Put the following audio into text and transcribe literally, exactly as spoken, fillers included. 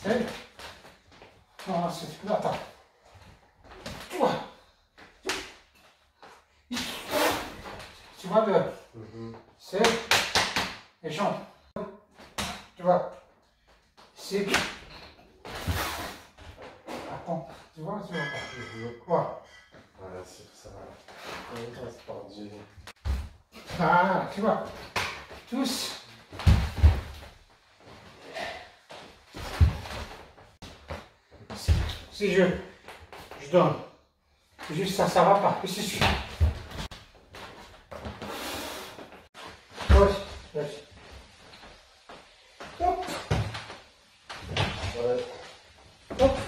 C'est. Non, c'est. Attends. Tu vois. Tu vois le. Mm-hmm. C'est. Et jambes. Tu vois. C'est. Attends. Tu vois, tu vois pas. Mm-hmm. Quoi. Voilà, c'est ça. C'est perdu. Ah, tu vois. Tous. Si, si je, je donne, juste ça, ça va pas. Et c'est sûr. Vas-y, vas-y. Hop. Ouais. Hop.